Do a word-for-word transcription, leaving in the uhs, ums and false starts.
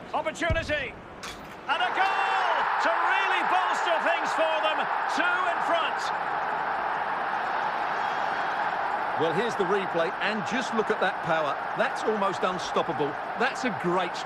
Opportunity. And a goal to really bolster things for them. Two in front. Well, here's the replay, and just look at that power. That's almost unstoppable. That's a great